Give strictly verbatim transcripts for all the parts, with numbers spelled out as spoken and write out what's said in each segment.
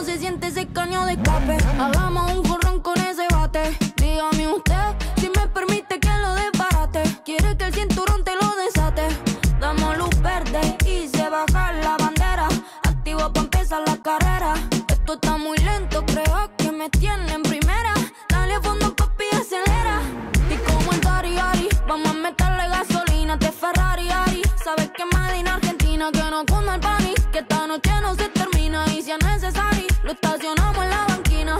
se siente ese caño de escape. Hagamos un jorrón con ese bate. Dígame usted si me permite que lo desbarate. Quiere que el cinturón te lo desate. Damos luz verde y se baja la bandera. Activo pa' empezar la carrera. Esto está muy lento, creo que me tiene en primera. Dale a fondo, papi, acelera. Y como el Dari Ari, vamos a meterle gasolina. Este Ferrari Ari, sabes que Made in Argentina. Que no cunda el pánico, que esta noche no se termina. Y si es necesario, lo estacionamos en la banquina.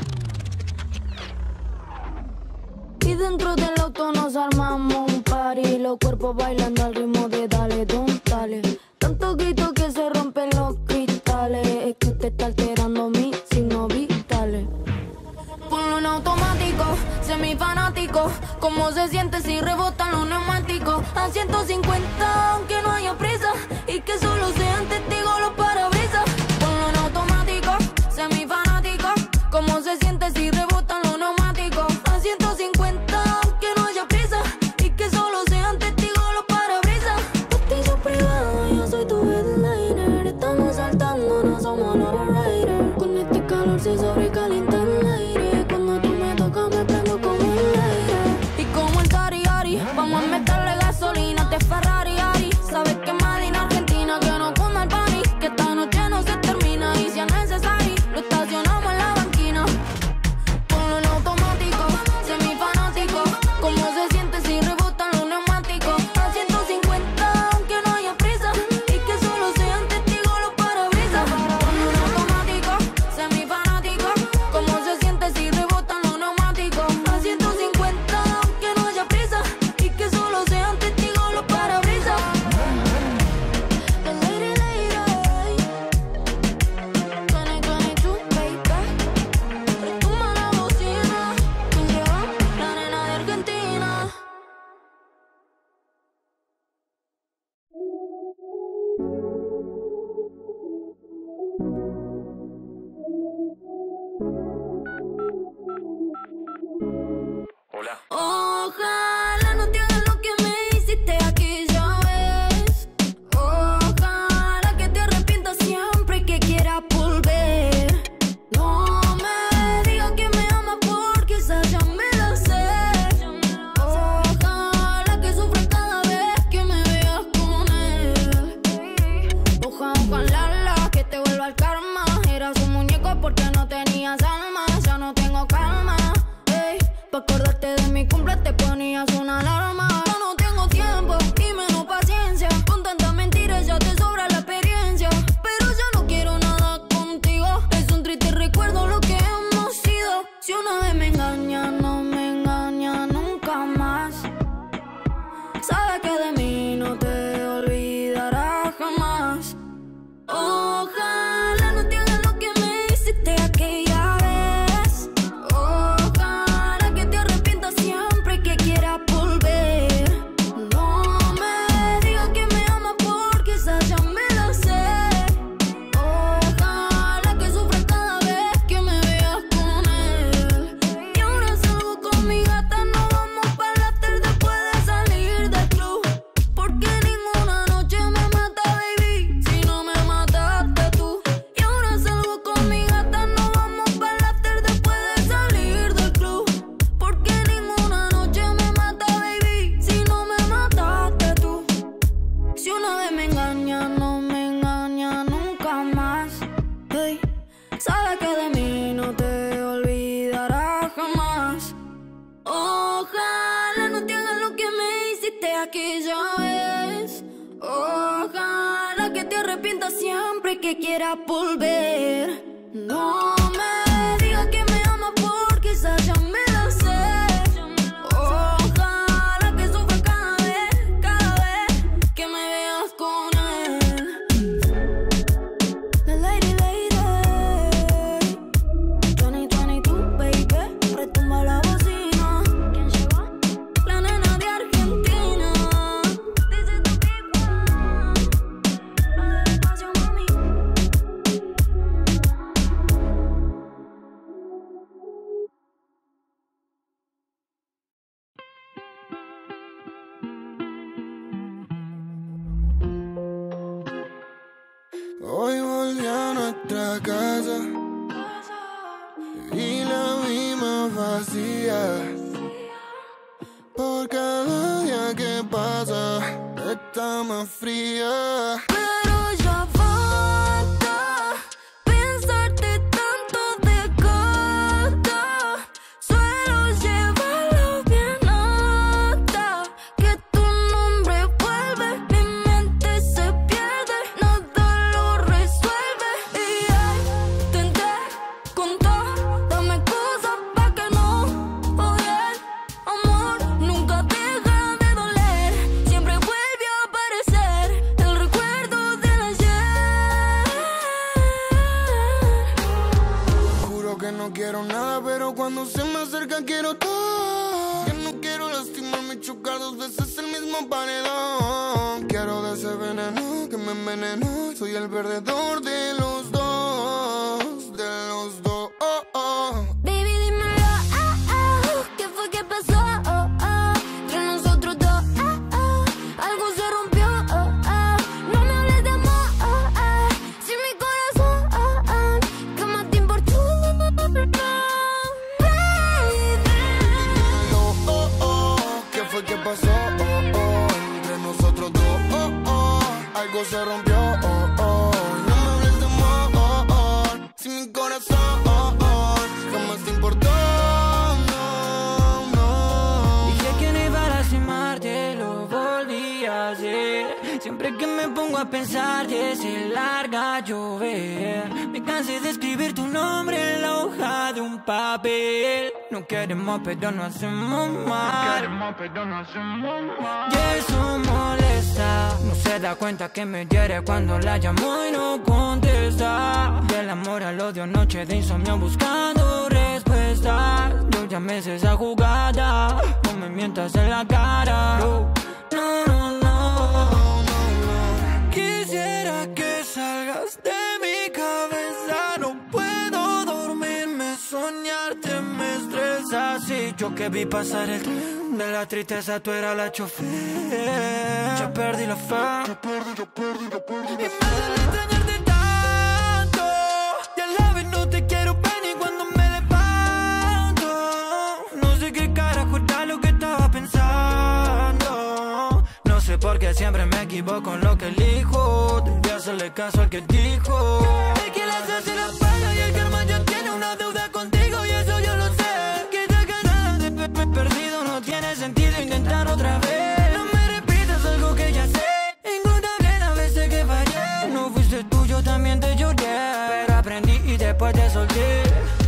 Y dentro del auto nos armamos un party. Los cuerpos bailando al ritmo de dale, don, dale. Tanto grito que se rompen los cristales. Es que usted está alterando mis signos vitales. Ponlo en automático, semifanático. ¿Cómo se siente si rebotan los neumáticos? A ciento cincuenta, aunque no haya prisa. Y que solo sean testigos los parabrisas. Ponlo en automático, semifanático. ¿Cómo se siente si rebotan los neumáticos? A ciento cincuenta, aunque no haya prisa. Y que solo sean testigos los parabrisas. Pastillo privado, yo soy tu headliner. Estamos saltando, no somos los riders. Con este calor se sobrecalienta el aire. Cuando tú me tocas me prendo como el aire. Y como el Dari Ari, vamos a meterle gasolina. Este Ferrari Ari, sabes que Made in Argentina. Que no cunda el pánico, que esta noche no se termina. Y si es necesario, lo estacionamos en la banquina. Ponlo en automático, semifanático. ¿Cómo se siente si rebotan los neumáticos? A ciento cincuenta, aunque no haya prisa. Y que solo sean testigos los parabrisas. Ponlo en automático, semifanático. ¿Cómo se siente si rebotan los neumáticos? A ciento cincuenta, aunque no haya prisa. Y que solo sean testigos los parabrisas. The lady, lady. veinte veintidós, baby. Retumba la bocina. ¿Quién llegó? La nena de Argentina. Hola. Ojalá no te hagas lo que me hiciste aquella vez. Ojalá que te arrepientas siempre y que quieras volver. No me digas que me amas porque esa ya me la sé. Ojalá que sufras cada vez que me veas con él. Ojalá, ojalá que te vuelva el karma. Eras un muñeco porque no tenías alma. Ya no tengo calma. Ey, pa' acordarte de mi cumple te ponías una alarma. Yo no tengo tiempo y menos paciencia. Con tantas mentiras ya te sobra la experiencia. Pero ya no quiero nada contigo. Es un triste recuerdo lo que hemos sido. Si una vez me engaña, no me engaña nunca más. Sabes que de mí no te olvidarás jamás. Ojalá no te hagas lo que me hiciste aquella vez. Ojalá que te arrepientas siempre que quieras volver. No me digas que me amas porque esa ya me la sé. Ojalá que sufras cada vez que me veas con él. Y ahora salgo con mi gata, nos vamos para el after después de salir del club. Porque ninguna noche me mata, baby, si no me mataste tú. Y ahora salgo con mi gata, nos vamos para el after después de salir del club. Porque ninguna noche me mata, baby, si no me mataste tú. Si una vez me engaña, no me engaña nunca más. Hey, sabes que de mí no te olvidarás jamás. Ojalá no te hagas lo que me hiciste aquella vez. Ojalá que te arrepientas siempre que quieras volver. No me digas que me amas porque esa ya me la sé. Ojalá que sufras cada vez, cada vez que me veas con él. The lady, lady. veinte veintidós, baby. Retumba la bocina. ¿Quién llegó? La nena de Argentina. Dice tu pipa. Lo del espacio, mami. Hoy volví a nuestra casa vacía. Por cada día que pasa, está más fría. Pero ya basta pensarte tanto de gata. Suelo llevarlo bien alta. Que tu nombre vuelve, mi mente se pierde, nada lo resuelve. Y ay, intenté con todo, dame cosas pa' que no odie. Amor nunca deja de doler, siempre vuelve a aparecer el recuerdo del ayer. Juro que no quiero nada, pero cuando se me acerca quiero todo. Yo no quiero lastimarme y chocar dos veces el mismo paredón. Quiero de ese veneno que me envenenó. Soy el perdedor de los dos, de los dos. Oh, oh. Baby, dímelo, ah, ah, ¿qué fue que pasó? Oh, oh, entre nosotros dos, ah, ah, algo se rompió, oh, oh. No me hables de amor, oh, oh, si mi corazón, oh, oh, ¿qué más te importó? Baby. Oh, oh, oh. ¿Qué fue que pasó? Oh, oh. Entre nosotros dos, oh, oh. Algo se rompió, oh, oh. No me hables de amor, oh, oh. Si mi corazón, oh, oh, jamás te importó, no, no. Dije que no iba a lastimarte, lo volví a hacer. Siempre que me pongo a pensar, se larga a llover. Me cansé de escribir tu nombre en la hoja de un papel. No queremos, pero no hacemos mal. Y eso molesta. No se da cuenta que me hiere cuando la llamo y no contesta. Del amor al odio, noche de insomnio buscando respuestas. Yo ya me sé esa jugada. No me mientas en la cara. No, no, no, no. Quisiera que salgas de mi cabeza. No puedo dormirme, soñarte me estresa. Si yo que vi pasar el tren de la tristeza, tú eras la chofer. Ya perdí la fe. Y me duele extrañarte tanto. Y a la vez no te quiero ver ni cuando me levanto. No sé qué carajo era lo que estaba pensando. No sé por qué siempre me equivoco en lo que elijo. Debí hacerle caso al que dijo. Es que la suerte la paga y el karma ya tiene una deuda contigo. Y eso yo lo sé. Que te ganas de pe pe perdido. No tiene sentido intentar otra vez. No me repitas algo que ya sé. Incontable las veces que fallé. No fuiste tú, yo también te lloré. Pero aprendí y después te solté.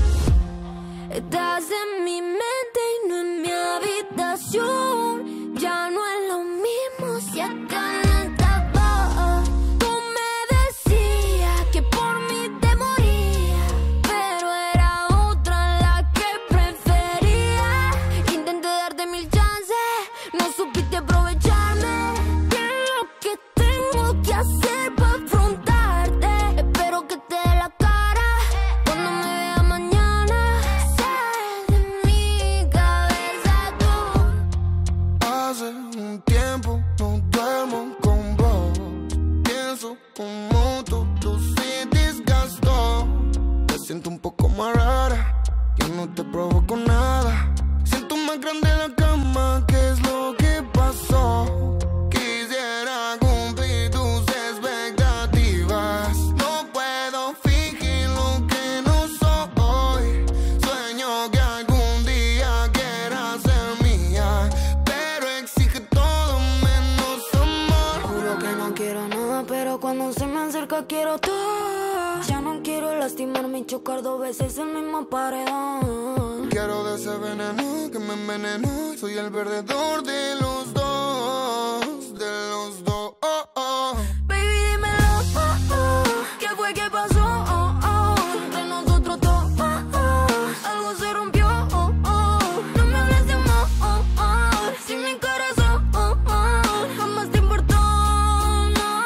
Estás en mi mente y no en mi habitación. Ya no es lo mismo si acá no estaba. Tú me decías que por mí te moría, pero era otra la que prefería. Intenté darte mil chances, no supiste aprovecharme. ¿Qué es lo que tengo que hacer para afrontarte? Espero que te dé la cara cuando me vea mañana. Sal de mi cabeza tú. Hace un tiempo no duermo con vos. Pienso como tú, tú sí desgastó. Te siento un poco más rara, yo no te provoco nada. Siento más grande la cama, ¿qué es lo que pasó? Quisiera cumplir tus expectativas. No puedo fingir lo que no soy. Sueño que algún día quieras ser mía, pero exige todo menos amor. Juro que no quiero nada, pero cuando se me acerca quiero todo. Ya no quiero lastimarme y chocar dos veces el mismo paredón. Quiero de ese veneno que me envenenó. Soy el perdedor de los dos, de los dos. Oh, oh. Baby, dímelo, oh, oh, ¿qué fue que pasó? Oh, oh, entre nosotros dos, oh, oh, algo se rompió, oh, oh. No me hables de amor, oh, oh, si mi corazón, oh, oh, jamás te importó, no, no.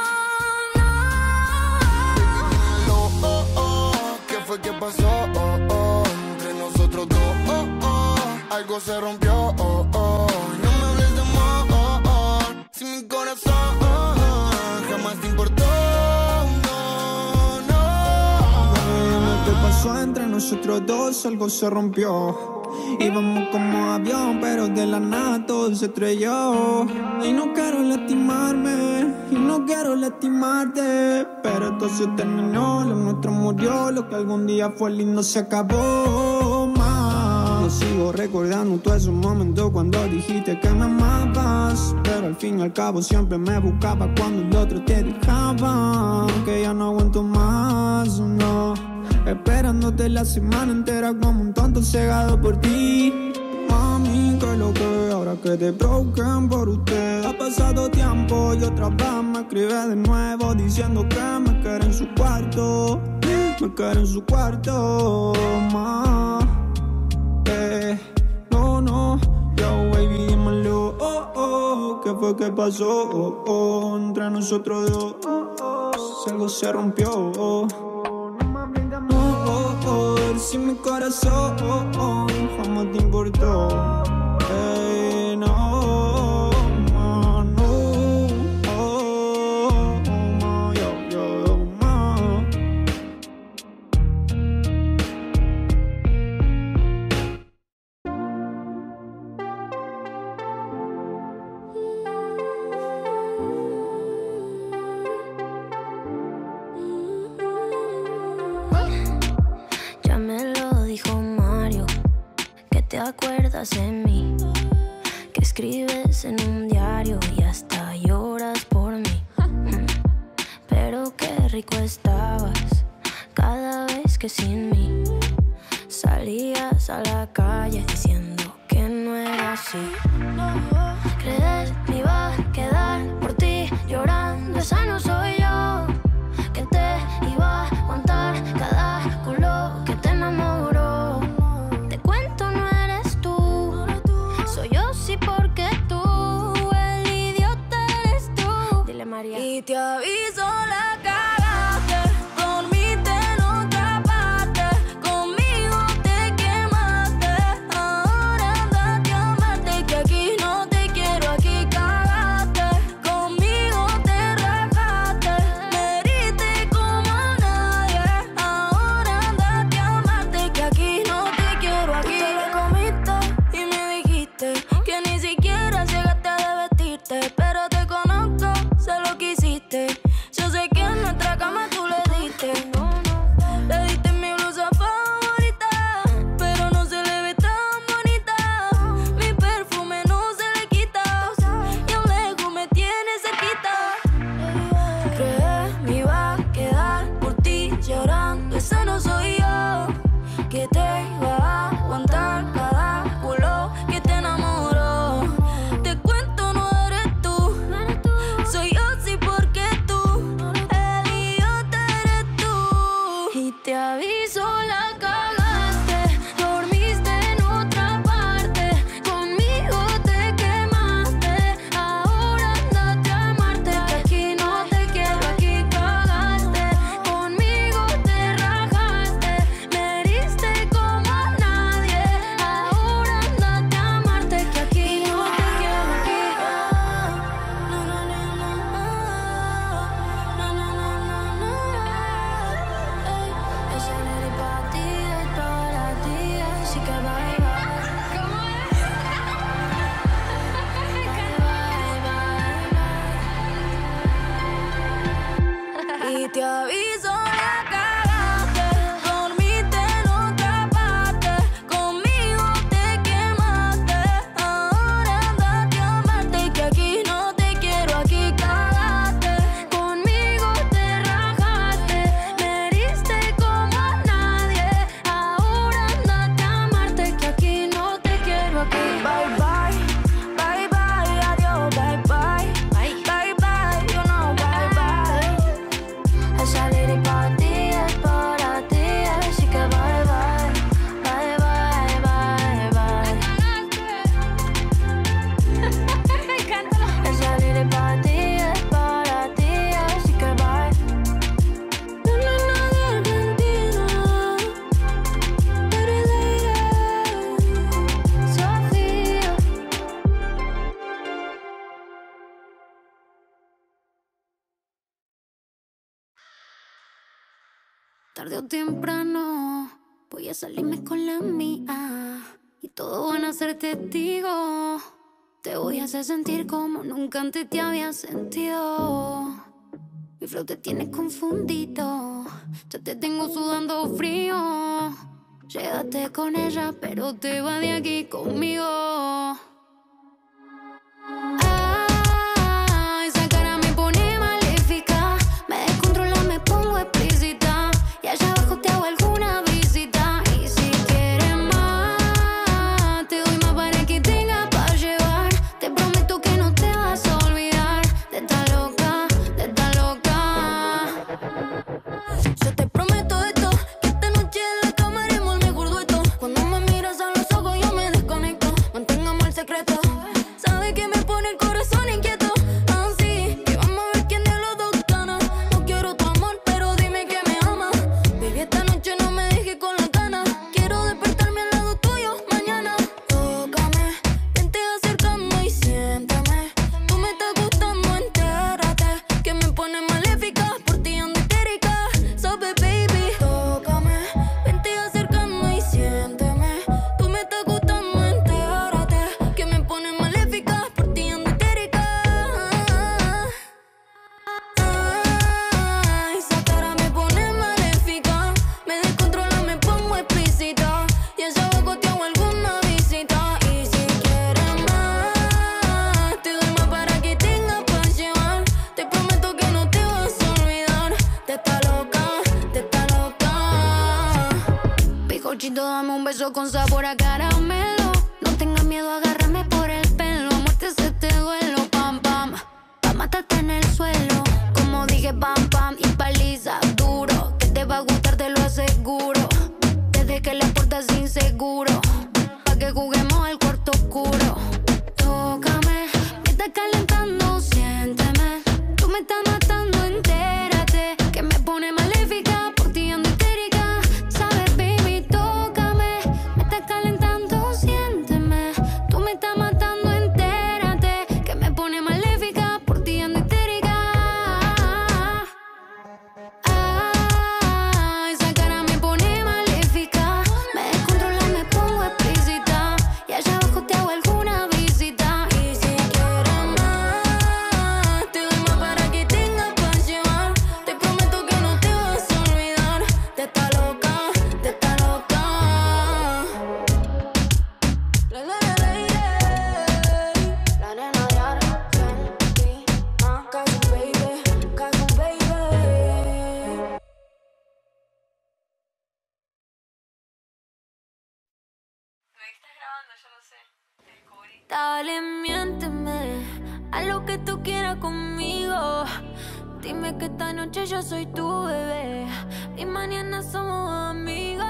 Oh, oh, oh. ¿Qué fue que pasó? Oh, oh. Entre nosotros dos, oh, oh. Algo se rompió, oh, oh. No me hables de amor, oh, oh. Si mi corazón, oh, oh, jamás te importó, no, no. Lo que pasó entre nosotros dos, algo se rompió. Íbamos como avión, pero de la nada todo se estrelló. Y no quiero lastimarme, y no quiero lastimarte, pero esto se terminó, lo nuestro murió. Lo que algún día fue lindo se acabó, más. Yo sigo recordando todos esos momentos cuando dijiste que me amabas, pero al fin y al cabo siempre me buscaba cuando el otro te dejaba. Que ya no aguanto más, no. Esperándote la semana entera como un tonto cegado por ti. Mami, que lo que ahora que te broken por usted. Ha pasado tiempo y otra vez me escribe de nuevo diciendo que me quiere en su cuarto. Me quiere en su cuarto, ma. Eh, no, no, yo baby, dímelo, oh, oh. ¿Qué fue que pasó, oh, oh, entre nosotros dos? Si algo se rompió, oh. Si mi corazón jamás te importó, hey, no, ma, no, oh, ma, yo, yo, ma. Ya me lo dijo Mario, que te acuerdas de mí, que escribes en un diario y hasta lloras por mí. Pero qué rico estabas cada vez que sin mí salías a la calle diciendo que no era así. Creer me iba a quedar por ti llorando, esa no soy yo. Que te iba a aguantar cada culo que te enamoró. Te cuento, no eres tú, soy yo sí porque tú, el idiota eres tú. Dile María. Y te aviso, la cagaste, dormiste en otra parte, conmigo te quemaste, ahora andate a amarte, que aquí no te quiero, aquí cagaste, conmigo te rajaste, me heriste como a nadie, ahora andate a amarte, que aquí no te quiero, aquí. Tú te lo comiste y me dijiste que ni siquiera llegaste a vestirte, pero te conozco, sé lo que hiciste. Yo sé que en nuestra cama tú le diste. Le diste mi blusa favorita, pero no se le ve tan bonita. Mi perfume no se le quita, y a lo lejos me tiene cerquita. Creí me iba a quedar por ti llorando, esa no soy yo. Que te iba a aguantar cada culo que te enamoró. Te cuento, no eres tú, soy yo sí porque tú, el idiota eres tú. Y te aviso, la cagaste, dormiste en otra parte, conmigo te quemaste, ahora andate a amarte, que aquí no te quiero, aquí cagaste, conmigo te rajaste, me heriste como a nadie, ahora andate a amarte, que aquí no te quiero, aquí. No, no, no, no, no, no, no, no, no. Ey, ese nene pa' ti es para ti, así que bye, bye. Bye, bye, bye. Y te aviso, la cagaste, dormiste en otra parte, conmigo te quemaste, ahora andate a amarte, que aquí no te quiero, aquí cagaste, conmigo te rajaste, me heriste como a nadie, ahora andate a amarte, que aquí no te quiero, aquí. Bye bye, bye bye, adiós, bye bye, bye bye, you know, bye bye. Esa lady pa' ti es para ti, así que bye bye, bye bye, bye bye. Esa lady pa' ti es para ti, así que bye. No, no, no, de Argentina, pero de Sofía. Tarde o temprano voy a salirme con la mía. y todos van a ser testigos. Te voy a hacer sentir como nunca antes te había sentido. Mi flow te tiene confundido, ya te tengo sudando frío. Llegaste con ella, pero te va de aquí conmigo. Ah, esa cara me pone maléfica, me descontrola, me pongo explícita. Y allá abajo te hago alguna visita. Y si quieres más, te doy más para que tengas para llevar. Te prometo que no te vas a olvidar de esta loca, de esta loca. Yo te prometo esto, que esta noche en la cama haremos el mejor dueto. Cuando me miras a los ojos yo me desconecto. Mantengamos el secreto. Sabe que me pone el corazón inquieto. Así que vamos a ver quién de los dos gana. No quiero tu amor, pero dime que me amas. Baby, esta noche no me dejes con la ganas. Quiero despertarme al lado tuyo mañana. Tócame, vente acercando y siénteme. Tú me estás gustando, entérate. Que me pone maléfica, por ti ando histérica. Sabes, baby. Tócame, vente acercando y siénteme. Tú me estás gustando, entérate. Que me pone maléfica, por ti ando histérica. Ay, esa cara me pone maléfica, me descontrola, me pongo explícita. Y allá abajo te hago alguna visita. Y si quieres más, te doy más para que tengas para llevar. Te prometo que no te vas a olvidar de esta loca, de esta loca. Picochito, dame un beso con sabor a caramelo. No tengas miedo, agárrame por el pelo. Muerte ese te duelo, pam, pam. Pa' matarte en el suelo. Como dije, pam, pam, y paliza duro. Que te va a gustar, te lo aseguro. Desde que la puerta es inseguro. Pa' que juguemos al cuarto oscuro. Tócame, me estás calentando, siénteme. Tú me estás matando, entérate. Que me pone maléfica, por ti ando histérica. Sabes, baby, tócame. Me estás calentando, siénteme. Tú me estás matando, entérate. Que me pone maléfica, por ti ando histérica. Ah, esa cara me pone maléfica, me descontrola, me pongo explícita. Y allá abajo te hago alguna visita. Y si quieres más, te doy más para que tengas para llevar. Te prometo que no te vas a olvidar de esta loca, de esta loca. La la la la la nena de Argentina, Casu baby, Casu baby. Dale, miénteme, haz lo que tú quieras conmigo. Dime que esta noche yo soy tu bebé y mañana somos amigos,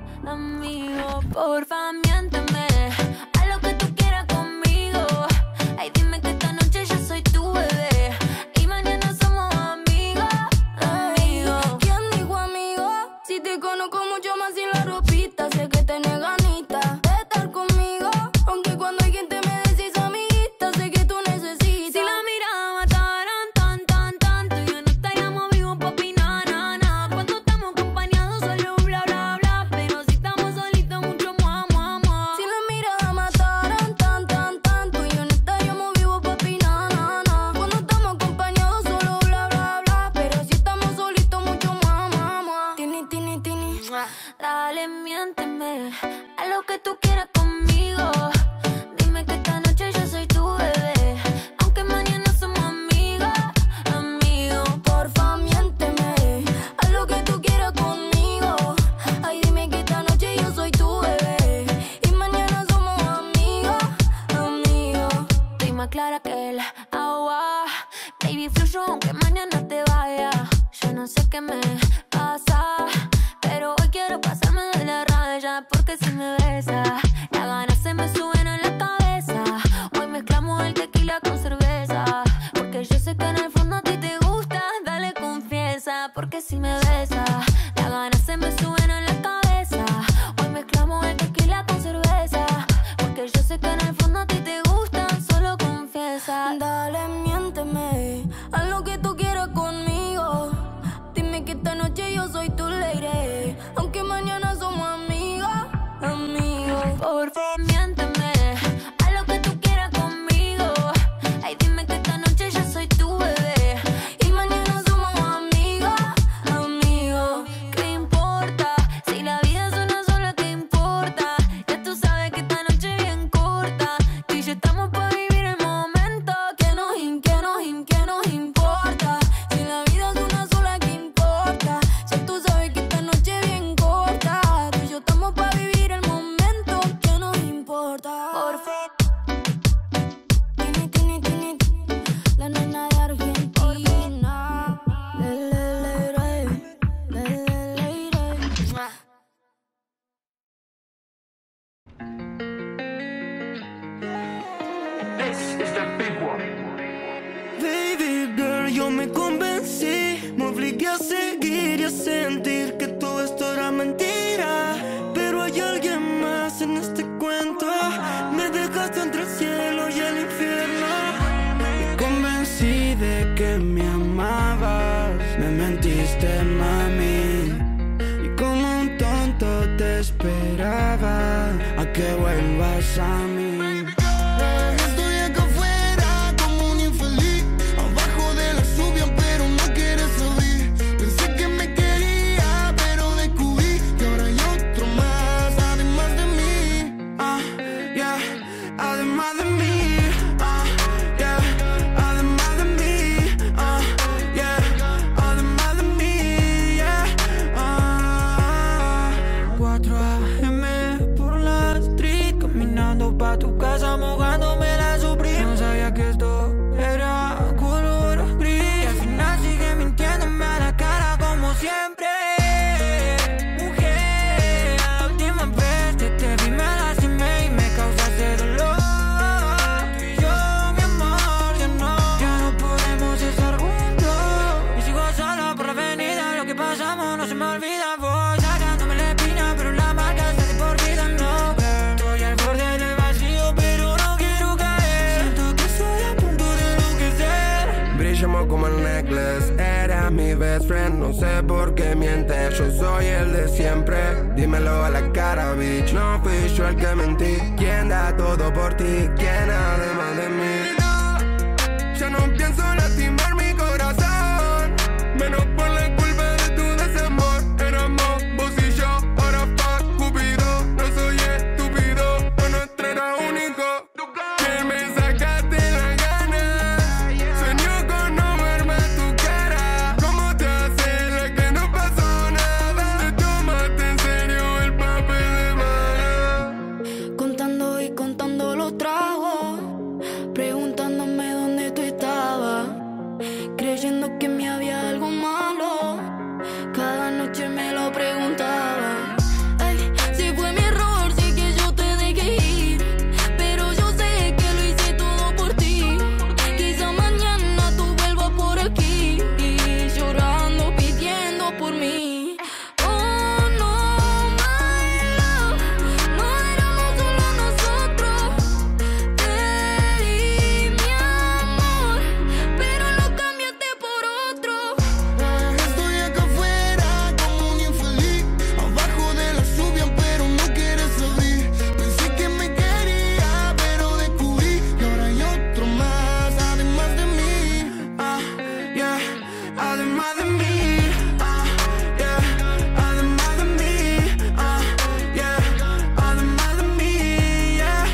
amigos. Porfa, miénteme, haz lo que tú quieras conmigo. Ay, dime que esta noche yo soy tu bebé y mañana somos amigos, amigos. ¿Quién dijo amigo? Si te conozco mucho más sin la ropita, sé que tenés ganita de estar conmigo. Aunque cuando hay gente me decís amiguita, sé que tú necesitas. Si la mirada mataran tan, tan, tanto, yo no estaríamos vivos, papi, na, na, na. Cuando estamos acompañados solo bla, bla, bla. Pero si estamos solitos mucho mua, mua, mua. Si la mirada mataran tan, tan, tanto, yo no estaríamos vivos, papi, na, na, na. Cuando estamos acompañados solo bla, bla, bla. Pero si estamos solitos mucho mua, mua, mua. Tini, tini, tini. Dale, miénteme, haz lo que tú quieras conmigo. Dime que esta noche yo soy tu bebé, aunque mañana somos amigos, amigos. Porfa, miénteme, haz lo que tú quieras conmigo. Ay, dime que esta noche yo soy tu bebé y mañana somos amigos, amigos. Estoy más clara que el agua, baby, fluyo aunque mañana te vaya. Yo no sé qué me pasa, pero hoy quiero pasarme de la raya. Porque si me besas, las ganas se me suben a la cabeza. Hoy mezclamos el tequila con cerveza, porque yo sé que en el fondo a ti te gusta. Dale, confiesa, porque si me besas, las ganas se me suben a la cabeza. Hoy mezclamos el tequila con cerveza, porque yo sé que en el fondo a ti te gusta. Solo confiesa. Dale, miénteme, haz lo que tú quieras conmigo. Dime que esta noche Baby girl, yo me convencí, me obligué a seguir y a sentir que todo esto era mentira. Pero hay alguien más en este cuento, me dejaste entre el cielo y el infierno. Me convencí de que me amabas, me mentiste, mami, y como un tonto te esperaba a que vuelvas a mí. Pa' tu casa mojándome la Supreme. No sabía que esto era color gris, y al final sigue mintiéndome a la cara como siempre. Mujer, la última vez que te vi me lastimé y me causaste dolor. Tú y yo, mi amor, ya no, ya no podemos estar juntos. Y sigo solo por la avenida, lo que pasamos no se me olvida. Voy sacándome la espina, pero la marca está de por vida, no. Estoy al borde del como el necklace, era mi best friend. No sé por qué mientes, yo soy el de siempre. Dímelo a la cara, bitch. No fui yo el que mentí. ¿Quién da todo por ti? ¿Quién además de mí? No, ya no pienso lastimar mi corazón, menos por la culpa de tu desamor. Éramos vos y yo, ahora fuck Cupido. No soy estúpido, lo nuestro era único. Que me sacaste la gana. Sueño con no verme tu cara. ¿Cómo te haces la que no pasó nada? Te tomaste en serio el papel de mala. Contando y contando los tragos, preguntándome dónde tú estabas, creyendo que me había algo malo. Cada noche me lo preguntaba. Ay, si fue mi error, sé que yo te dejé ir, pero yo sé que lo hice todo por ti. Quizá mañana tú vuelvas por aquí, llorando, pidiendo por mí. Oh no, my love, no éramos solo nosotros. Te di mi amor, pero lo cambiaste por otro. Estoy acá afuera como un infeliz, abajo de la lluvia pero no quieres abrir. Pensé que me quería pero descubrí que ahora hay otro más además de mí. Ah, yeah, además de mí. Ah, yeah, además de mí. Ah, yeah, además de mí. Yeah,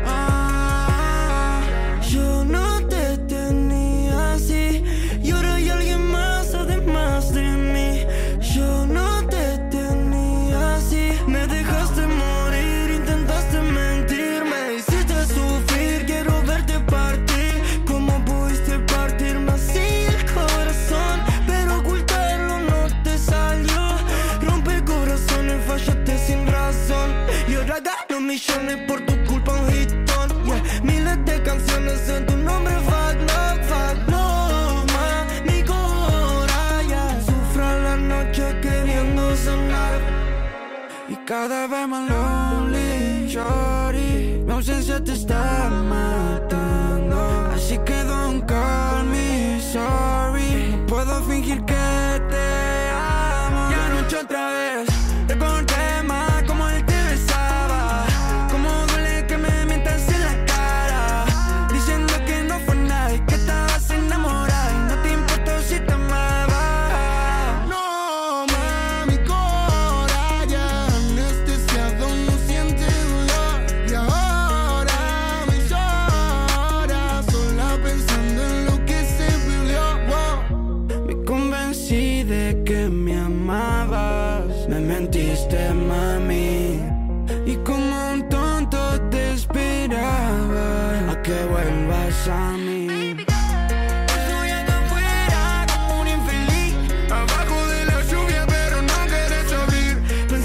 ah. Yo no te tenía así y ahora hay alguien más además de mí. Yo no te tenía así, me dejaste morir, intentaste mentir, me hiciste sufrir, quiero verte partir. ¿Cómo pudiste partirme así el corazón? Pero ocultarlo no te salió. Rompe corazones, fallaste sin razón, y ahora gano millones por tu culpa, un hitón. Yeah, miles de canciones en tu nombre, fuck love, fuck love, ma, mi cora, yeah. Sufro a la noche queriendo sonar, y cada vez más lonely, shorty. Mi ausencia te está matando, así que don't call me sorry. No puedo fingir que te amo. Y anoche otra vez recordé más como él te besaba, como duele que me mientas en la cara, diciendo que no fue nada y que estabas enamorada y no te importó si te amaba. No, mami, cora, ya anestesiado, no siente dolor. Y ahora me llora, sola pensando en lo que se perdió. Wow. Me convencí de que me amabas, me mentiste, mami, y como un tonto te esperaba a que vuelvas a mí. Estoy acá afuera como un infeliz, abajo de la lluvia pero no quieres abrir.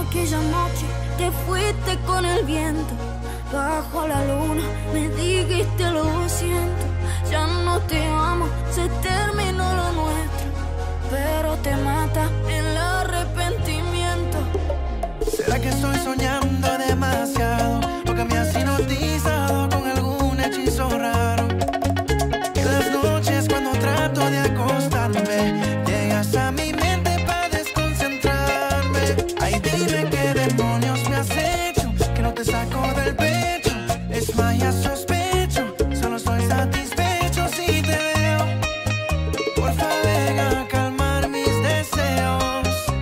Aquella noche te fuiste con el viento, bajo la luna me dijiste lo siento. Ya no te amo, se terminó lo nuestro, pero te mata el arrepentimiento. ¿Será que estoy soñando demasiado? ¿O que me has hipnotizado con algún hechizo raro? Que las noches cuando trato de acostarme llegas a mi mente para desconcentrarme. Ay, dime qué demonios me has hecho, que no te saco del pecho. Es magia, sospecho, solo estoy satisfecho si te veo. Porfa, ven a calmar mis deseos,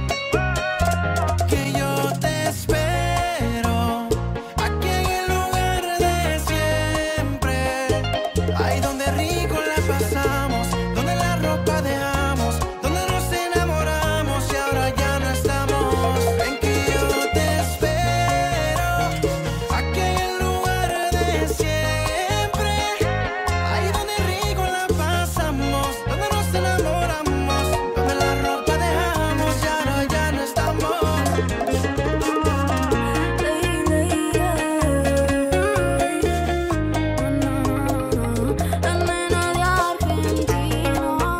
que yo te espero aquí en el lugar de siempre. Ahí donde rico la pasamos, donde la ropa dejamos, donde nos enamoramos y ahora ya no estamos. Ven que yo te espero aquí en el lugar de siempre. Ahí donde rico la pasamos, donde nos enamoramos, donde la ropa dejamos y ahora ya no estamos. La nena de Argentina.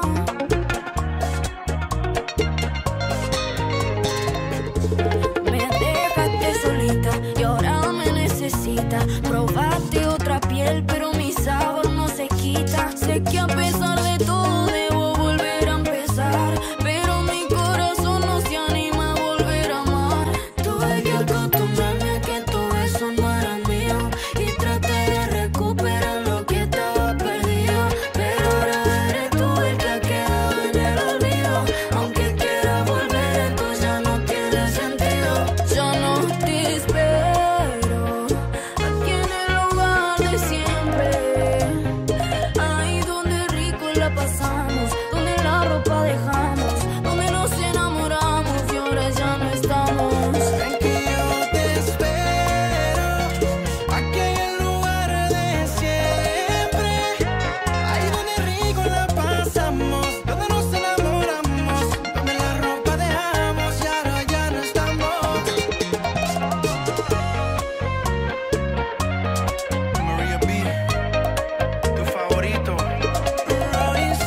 Me dejaste solita y ahora me necesitas. Probaste otra piel, pero mi sabor no se quita. Sé que a pesar de todo debo volver a empezar, pero mi corazón no se anima a volver a amar. Tuve que acostumbrarme a que todo eso no era mío y traté de recuperar lo que estaba perdido, pero ahora eres tú el que ha quedado en el olvido. Aunque quiera volver, esto ya no tiene sentido. Ya no te espero aquí en el lugar de siempre. Ahí donde rico la pasamos, donde la ropa dejamos, donde nos enamoramos y ahora ya no estamos. Ven que yo te espero aquí en el lugar de siempre. Ahí donde rico la pasamos, donde nos enamoramos, donde la ropa dejamos y ahora ya no estamos. Maria B, tu favorito, Royce.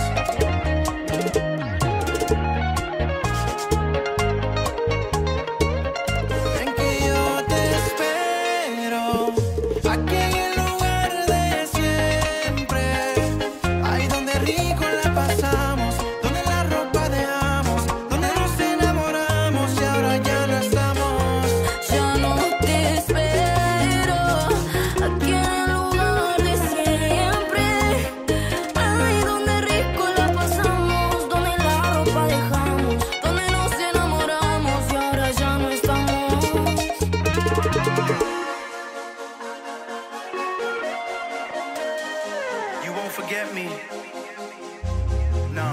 Ven que yo te espero aquí en el lugar de siempre. Ahí donde rico la pasamos, donde la ropa dejamos, donde nos enamoramos y ahora ya no estamos. Ya no te espero aquí en el lugar de siempre. Ahí donde rico la pasamos, donde la ropa dejamos, donde nos enamoramos y ahora ya no estamos. You won't forget me. No.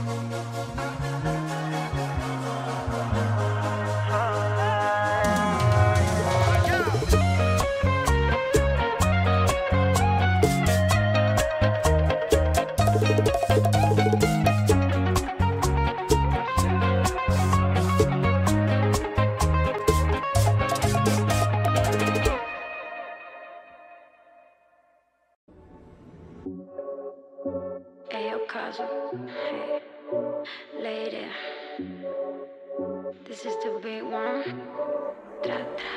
Hey, Okazu. Hey, lady. This is the big one. Tra,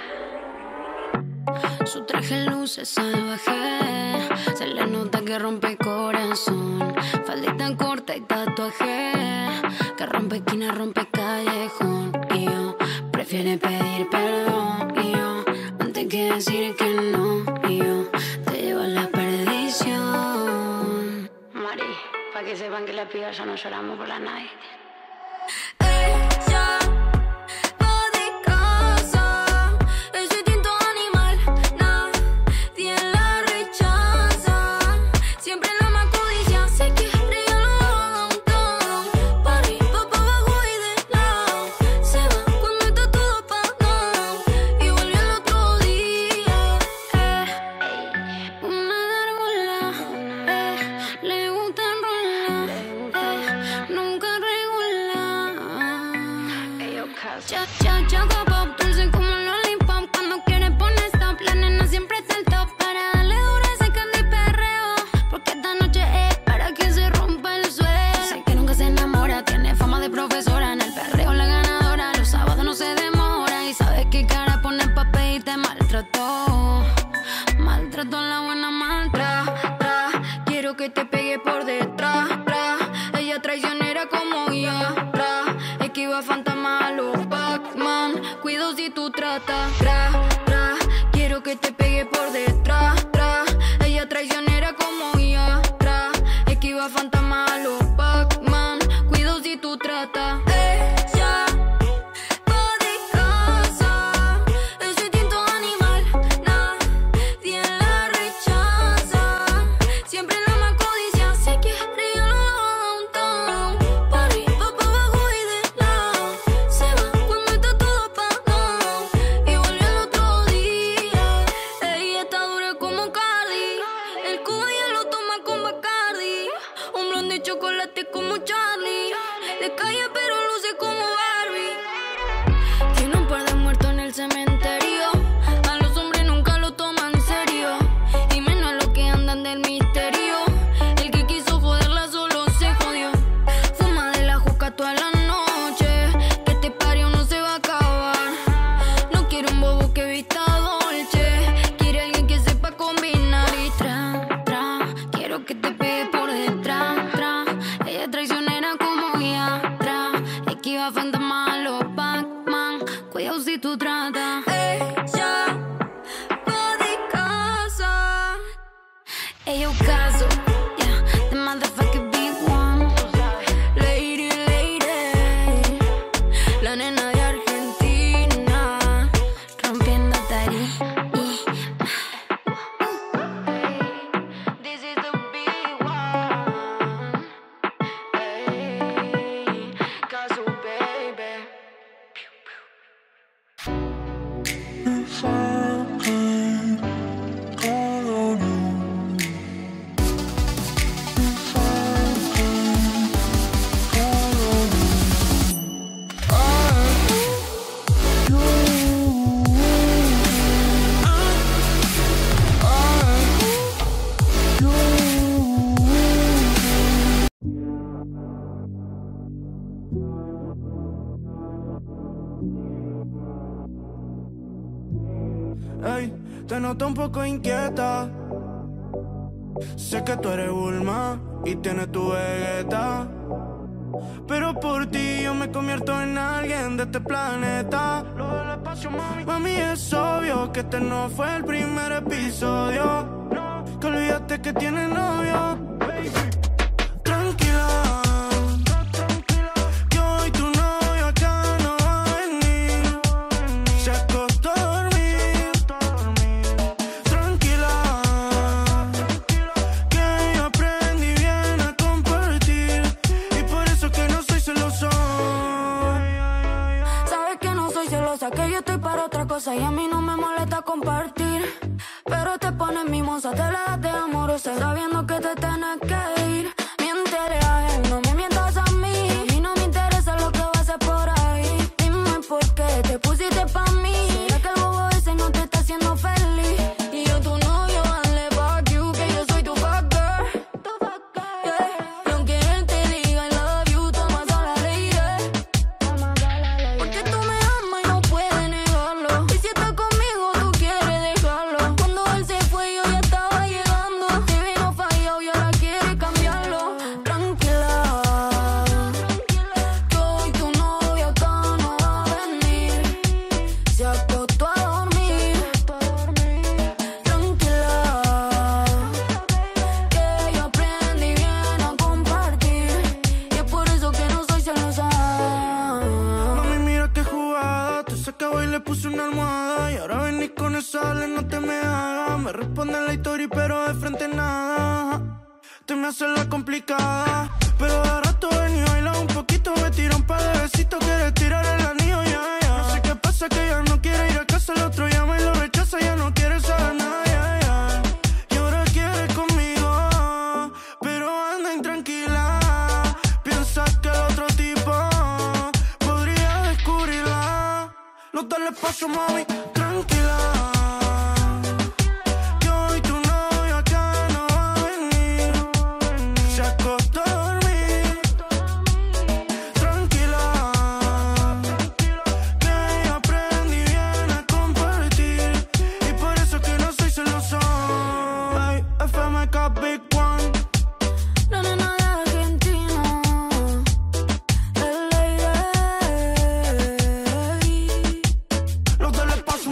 tra. Su traje luce salvaje, se le nota que rompe corazón. Faldita corta y tatuaje, que rompe esquina, rompe callejón. Y yo prefiere pedir perdón, y yo antes que decir que no, y yo te llevo a la perdición. Mari, para que sepan que las pibas ya no lloramos por la night. Ella va de casa, ese instinto animal, nadie la rechaza. Siempre la más codicia, sé que regalo downtown. Party, pa' pa' abajo y de lado. Se va cuando está todo apagado y vuelve al otro día. Eh, una gárgola, eh, le gusta enrolar, eh, nunca regula. Ayo, caso, yeah, the motherfucking big one. Lady, lady, la nena de Argentina, rompiendo tarima. This is the big one. Hey, caso, baby. If I could call on you. Ey, te noto un poco inquieta. Sé que tú eres Bulma y tienes tu Vegeta, pero por ti yo me convierto en alguien de este planeta. Lo del espacio, mami. Mami, es obvio que este no fue el primer episodio. Que olvidaste que tienes novio. Tranquila, que hoy tu novio acá no va a venir. Se acostó a dormir. Tranquila, que yo aprendí bien a compartir, y por eso que no soy celoso. Sabes que no soy celosa, que yo estoy para otra cosa y a mí no me molesta compartir. Pero te pones mimosa, te la das de amorosa, sabiendo que te tienes que ir. Miéntele a él, no me mientas a mí. A mí no me interesa lo que va a hacer por ahí. Dime por qué te pusiste pa' mí. ¿Será que el bobo ese no te está haciendo feliz? Y yo tu novio, dale fuck you, que yo soy tu fuck girl. Yeah. Y aunque él te diga I love you, toma sola lady. Porque tú me amas y no puedes negarlo. Y si estás conmigo, tú quieres dejarlo. Cuando él se fue, yo ya estaba llegando. Te vino fallado y ahora quiere cambiarlo. Tranquila, que hoy tu novio acá no va a venir. Se acostó a dormir. Tranquila, que yo aprendí bien a compartir, y es por eso que no soy celosa. Mami, mira qué jugada. Te sacaba y le puse una almohada, y ahora venís con esa ale, no te me hagas. Me responde la historia, pero de frente nada. Te me haces la complicada, pero de rato ven y baila un poquito. Me tira un par de besitos, quieres tirar el anillo, ya, ya. No sé qué pasa, que ya no quiere ir a casa. El otro llama y lo rechaza, ya no quiere saber nada, ya, ya. Y ahora quiere conmigo, pero anda intranquila. Piensa que el otro tipo podría descubrirla. No dale espacio, mami, tranquila. Que hoy tu novio acá no va a venir. Se acostó a dormir. Tranquila, que yo aprendí bien a compartir, y por eso que no soy celoso. Ay, F M K Big One. La nena de Argentina, el lady. Los del espacio.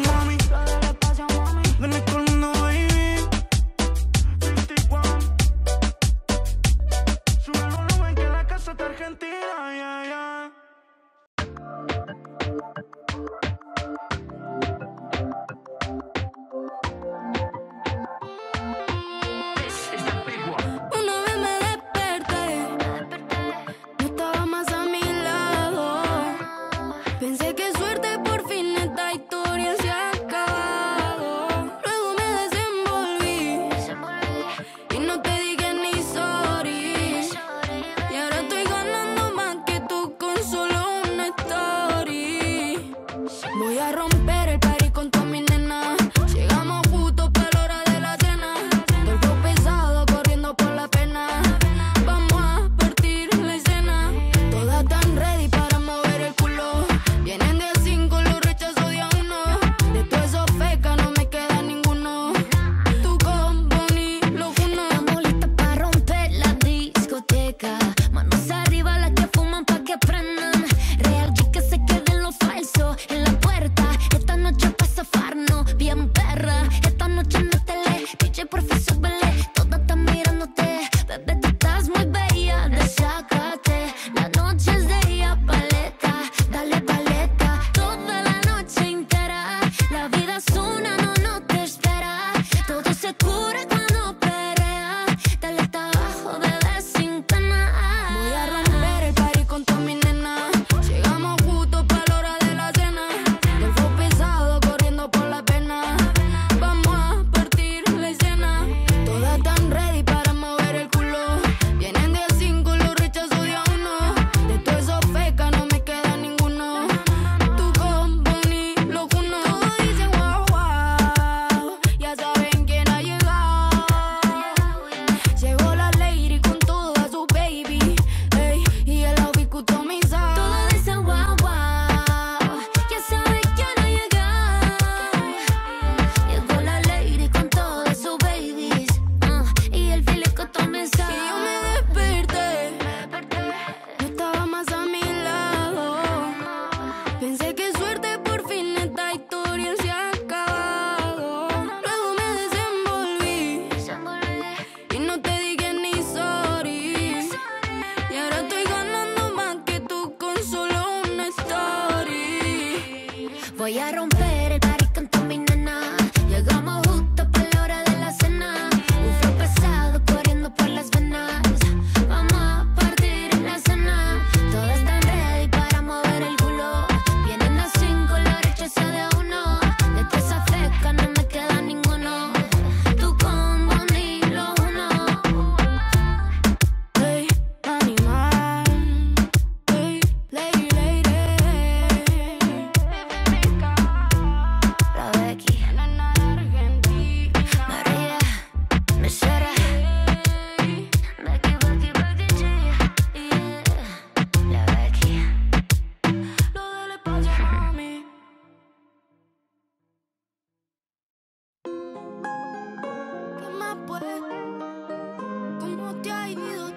más pues? ¿Cómo te ha ido?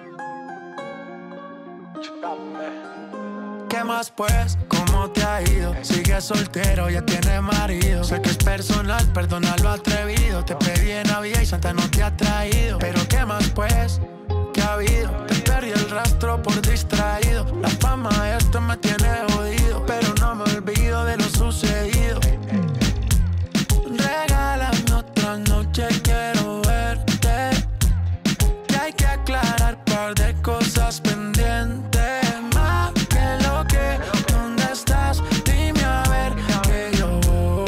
¿Qué más pues? ¿Cómo te ha ido? Sigues soltero, ya tienes marido. Sé que es personal, perdona lo atrevido. Te pedí en Navidad y Santa no te ha traído. Pero ¿qué más pues? ¿Qué ha habido? Te perdí el rastro por distraído. La fama de esto me tiene jodido, pero no me olvido de lo sucedido. Regálame otra noche, quiero verte. Que hay que aclarar par de cosas pendientes. Más que lo que, ¿dónde estás? Dime a ver que yo voy,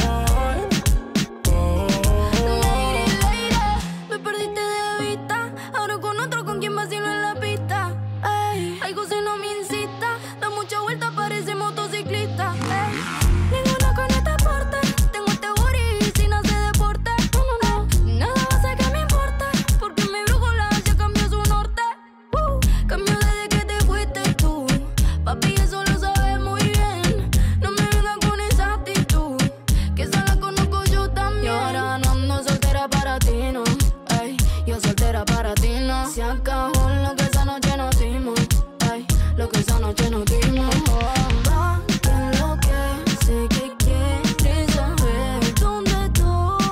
voy. Lady, lady, me perdiste de vista. Ahora con otro, con quien vacilo en la pista. Ey, algo si no me incita. Da mucha vuelta, parece motociclista. Ey, ninguna con este porte. Tengo este booty sin hacer deporte. No, no, no, nada va a hacer que me importe. Porque mi brújula ya cambió su norte. Uh, cambió desde que te fuiste tú. Papi, eso lo sabes muy bien. No me vengas con esa actitud, que esa la conozco yo también. Y ahora no ando soltera para ti, no. Ay, yo soltera para ti, no. Se acabó lo que esa noche nos dimos. Ay, lo que esa noche nos dimos. Va, que lo que sé que quieres saber dónde estoy.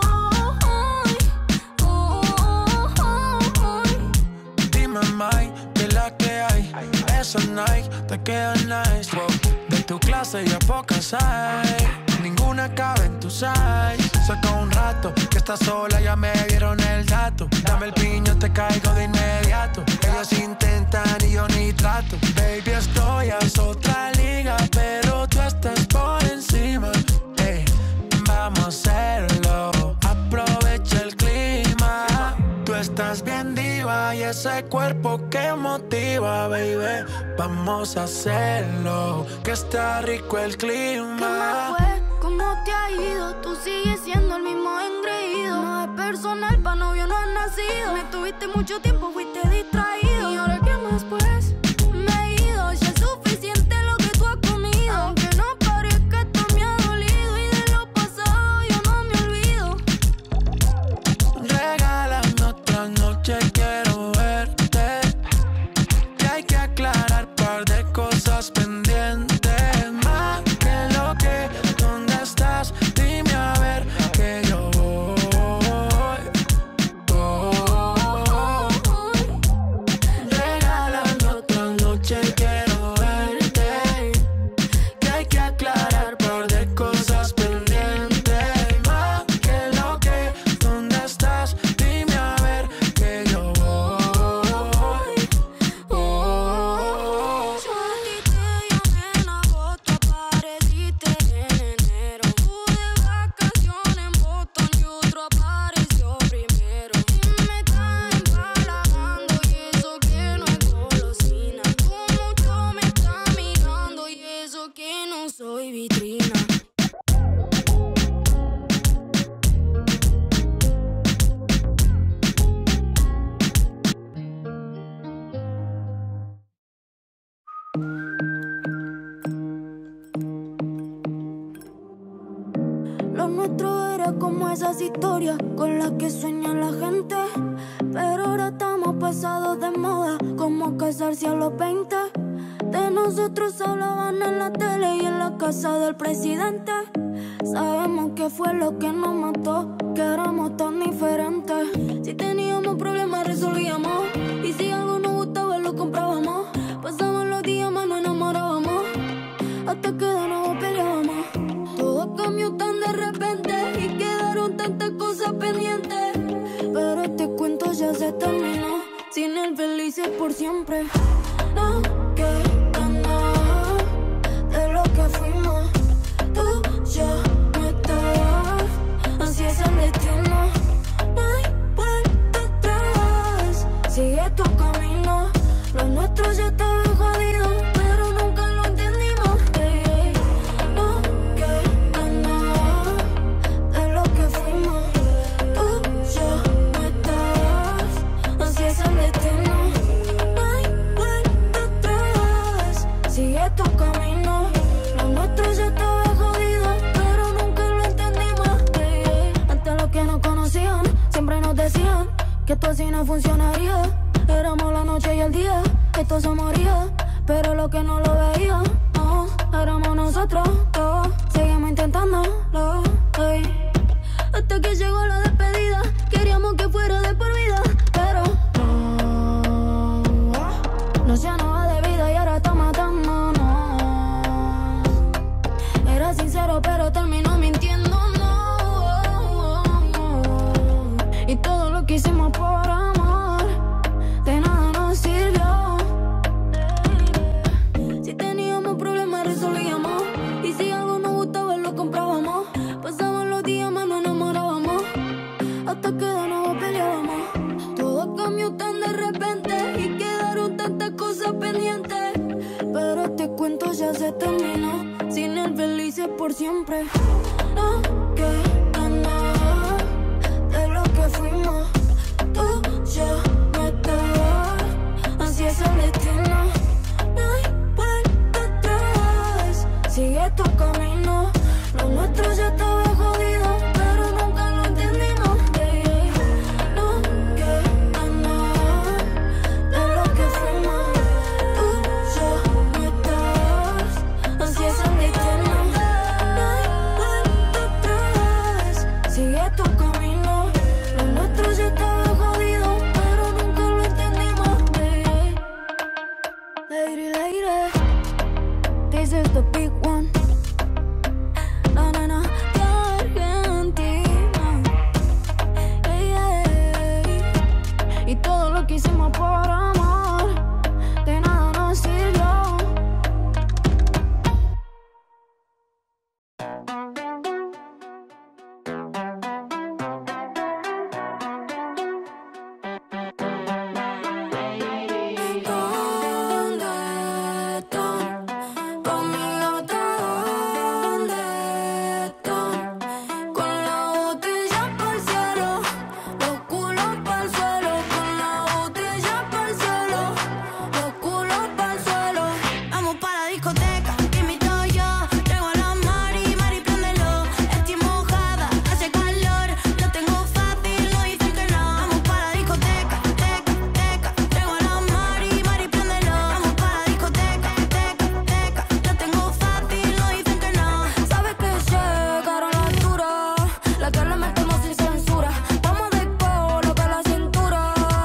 Oh, oh, oh. Dime, Mike, que la que hay. Esa Nike te queda nice, wow. De tu clase ya pocas hay. Ninguna cabe en tu size. Saca un rato que estás sola, ya me dieron el dato. Dame el piño, te caigo de inmediato. Ellos intentan y yo ni trato. Baby, esto ya es otra liga, pero tú estás por encima. Ey, vamos a hacerlo, aprovecha el clima. Tú estás bien diva y ese cuerpo que motiva, baby. Vamos a hacerlo, que está rico el ¿Qué más clima. fue? ¿Cómo te ha ido? Tú sigues siendo el mismo engreído. No es personal, pa' novio no has nacido. Me tuviste mucho tiempo, fuiste distraído. ¿Y ahora qué más pues? Me he ido, ya es suficiente lo que tú has comido. Aunque no parezca, esto me ha dolido. Y de lo pasado yo no me olvido. Regálame otra noche, quiero verte. Que hay que aclarar par de cosas pendientes. Más que lo que, ¿dónde estás? Dime a ver que yo voy, voy. Regálame otra noche, quiero verte. Que hay que aclarar par de cosas pendientes. Más que lo que, ¿dónde estás? Dime a ver que yo voy, voy. Yo a ti te llamé en agosto, apareciste en enero. Pude vacaciones en Boston y otro apareció primero. Y me estás empalagando y eso que no es golosina. Tú mucho me estás mirando y eso que no soy vitrina. Lo nuestro era como esas historias con las que sueña la gente. Pero ahora estamos pasados de moda, como casarse a los veinte. De nosotros hablaban en la tele y en la casa del presidente. Sabemos que fue lo que nos mató, que éramos tan diferentes. Si teníamos problemas resolvíamos, y si algo nos gustaba lo comprábamos. Pasaban los días más nos enamorábamos, hasta que de nuevo peleábamos. Todo cambió tan de repente y quedaron tantas cosas pendientes. Pero este cuento ya se terminó, sin el felices por siempre. No queda nada de lo que fuimos. Tú ya no estás, así es el destino. No hay vuelta atrás, sigue tu camino. Lo nuestro ya estaba jodido, pero nunca lo entendimos. Ey, ey. No queda nada de lo que fuimos. Tú ya no estás, así es el destino. No hay vuelta atrás. que esto así no funcionaría. Éramos la noche y el día, esto se moría, pero lo que no lo veía, no, éramos nosotros dos, seguimos intentándolo, ey. Hasta que llegó la despedida, queríamos que fuera de por vida, pero no, no se nos va de vida y ahora está matándonos. Era sincero pero terminó mintiendo, no, y todo lo que hicimos por amor de nada nos sirvió. Si teníamos problemas resolvíamos, y si algo nos gustaba lo comprábamos. Pasaban los días más nos enamorábamos, hasta que de nuevo peleábamos. Todo cambió tan de repente y quedaron tantas cosas pendientes, pero este cuento ya se terminó, sin el felices por siempre. No queda nada de lo que fuimos, tú, yo, no estaba, así es el destino. No hay vuelta atrás, sigue tu camino. Lo nuestro ya estaba jodido, pero nunca lo entendimos. Yeah, yeah. No queda nada de lo que fuimos, tú, yo, no estás, así es el destino. No hay vuelta atrás, sigue tu camino. Lo nuestro ya estaba jodido, pero nunca lo entendimos. Yeah, yeah. Lady, lady, this is the big one. La nena de Argentina, ey, ey. Y todo lo que hicimos por amor de nada nos sirvió. ¿Dónde están? Conmigo, ¿dónde están? Con la botella pa'l cielo, los culos pa'l suelo. Con la botella pa'l cielo, los culos pa'l suelo. Vamos pa' la discoteca, te invito yo. Traigo a la Mari, Mari, préndelo. Estoy mojada, hace calor. Lo tengo fácil, no dicen que no. Vamos pa' la discoteca, teca, teca. Traigo a la Mari, Mari, préndelo. Vamos pa' la discoteca, teca, teca. Lo tengo fácil, no dicen que no. Sabes que llegaron la altura, la que le metemos sin censura. Vamos de polo pa' la cintura,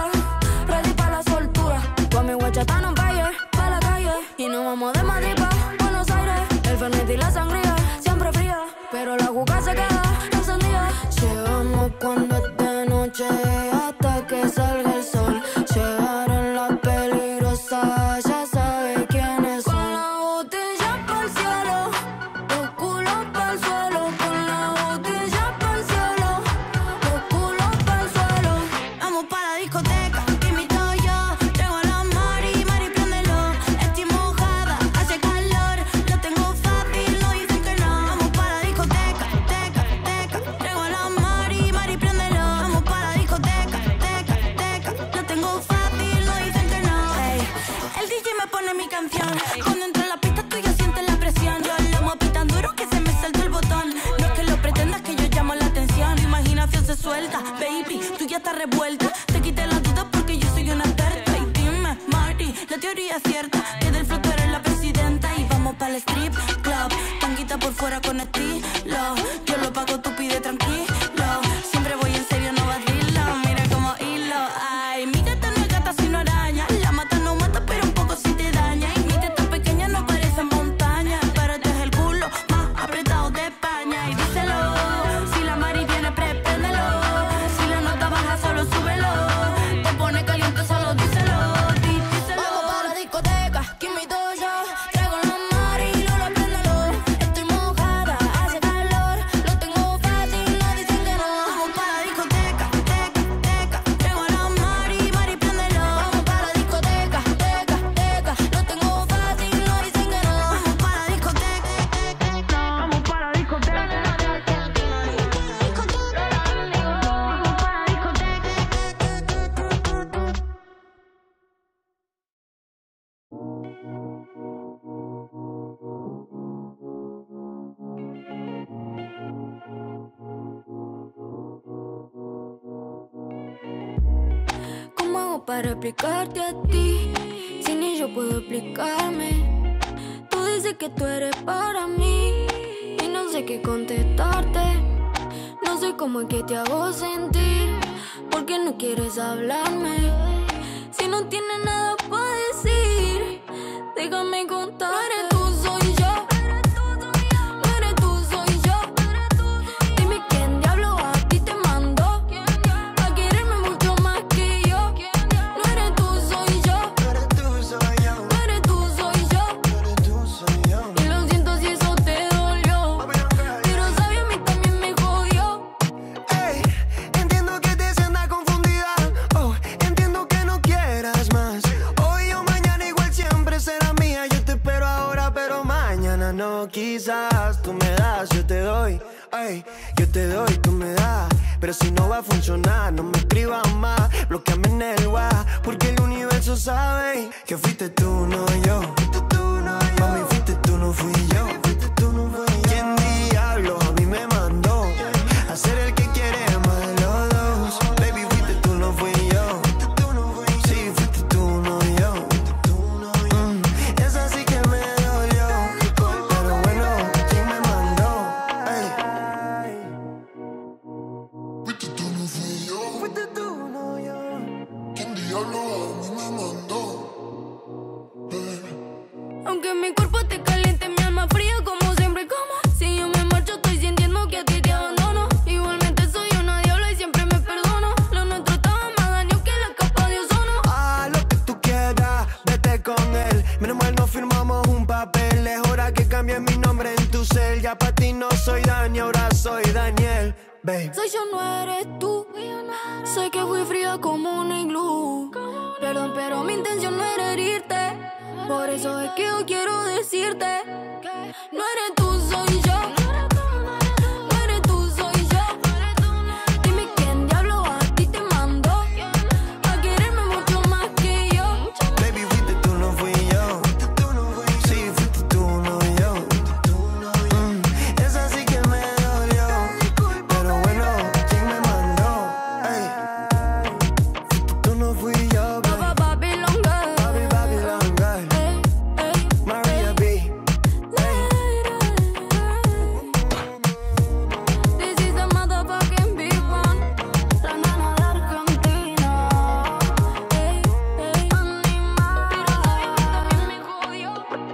ready pa' la soltura. Con mi guacha tan on fire, pa' la calle. Y nos vamos de Madrid pa' Buenos Aires. El fernet y la sangría, siempre fría, pero la juca se queda encendida. Llegamos cuando es de noche, hasta que salga el sol. Llegaron las peligrosas, ya sabes quiénes son. Con la botella pa'l cielo, los culos pa'l suelo. Con la botella pa'l cielo, los culos pa'l suelo. Vamos pa' la discoteca, te invito yo. Traigo a la Mari, Mari, préndelo. Estoy mojada, hace calor. Lo tengo fácil, no dicen que no. Vamos pa' la discoteca, teca, teca. Traigo a la Mari, Mari, préndelo. Vamos pa' la discoteca, teca, teca. Lo tengo fácil, no dicen que no. Ey, el D J me pone mi canción. Cuando entra en la pista tú ya sientes la presión. Yo lo moví tan duro que se me saltó el botón. No es que lo pretendas, que yo llamo la atención. Tu imaginación se suelta, baby, tú ya estás revuelta. Te quité las dudas porque yo soy una experta. Y dime, Marty, la teoría es cierta, que del flow tú eres la presidenta. Y vamos para el strip club, tanguita por fuera con estilo. Yo lo pago, tú pide tranquilo. Siempre voy en serio, no vacilo. Mira como hilo, ay, mi gata no es gata sino araña. La mata no mata, pero un poco sí te daña. Y mi teta pequeña no parece montaña, pero este es el culo más apretado de España. Y díselo, si la Mari viene, prepéndelo. Si la nota baja, solo súbelo. Te pone caliente, solo díselo, dí- díselo. Vamos para la discoteca, que invito yo. Traigo la Mari, Lola, préndelo. Estoy mojada, hace calor. para explicarte a ti, si ni yo puedo explicarme. Tú dices que tú eres para mí y no sé qué contestarte. No sé cómo es que te hago sentir, porque no quieres hablarme. Si no tienes nada para decir, déjame contar. No eres tú, soy yo. No eres tú, soy yo. Dime quién diablo a ti te mandó a quererme mucho más que yo. No eres tú, soy yo. No eres tú, soy yo. No eres tú, soy yo. No eres tú, soy yo. Y lo siento si eso te dolió, pero sabes, a mí también me jodió. Ey, entiendo que te sientas confundida. Oh, entiendo que no quieras más. Hoy o mañana igual siempre será mía. Yo te espero ahora, pero mañana no. Quizás tú me das, yo te doy. Ey, yo te doy, tú me das. Pero si no va a funcionar, no me escribas más. Bloqueame en el WhatsApp, porque el universo sabe que fuiste tú, no yo. Fuiste tú, no yo. Mami, fuiste tú, no fui yo. Fuiste tú, no fui yo. ¿Quién diablo a mí me mandó a ser el que quiere más de los dos? Baby, fuiste tú, no fui yo. Sí, fuiste tú, no yo. Mm, esa sí que me dolió. Pero bueno, ¿quién me mandó? Ey. Fuiste tú, no fui yo. Fuiste tú, no yo. ¿Quién diablo a mí me mandó? Aunque mi cuerpo te caliente, mi alma fría como siempre. Como si yo me marcho, estoy sintiendo que a ti te abandono. Igualmente soy una diabla y siempre me perdono. Lo nuestro estaba más daño que la capa de ozono. Ah, lo que tú quieras, vete con él. Menos mal no firmamos un papel. Es hora que cambies mi nombre en tu cel. Ya pa' ti no soy Dani, ahora soy Daniel, babe. Soy yo, no eres tú. Sé que fui fría como un iglú. Perdón, pero mi intención no era herirte. Por eso es que yo quiero decirte: no eres tú, soy yo. No eres tú, soy yo. Dime quién diablo a ti te mandó a quererme mucho más que yo. Baby, fuiste tú, no fui yo. Sí, fuiste tú, no yo. Mm, esa sí que me dolió. Pero bueno, ¿quién me mandó? Ey. Fuiste tú, no fui yo, baby. Papa Babylon girl. Baby, Babylon girl. Ey, ey, Maria B. This is the motherfucking big one. La nana de Argentina. Ey, ey, animal. Pero sabes que también me jodió.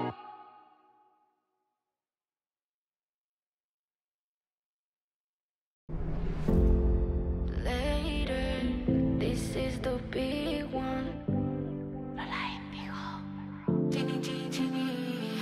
Later, this is the big one. Lola Indigo. Chini, chini, chini.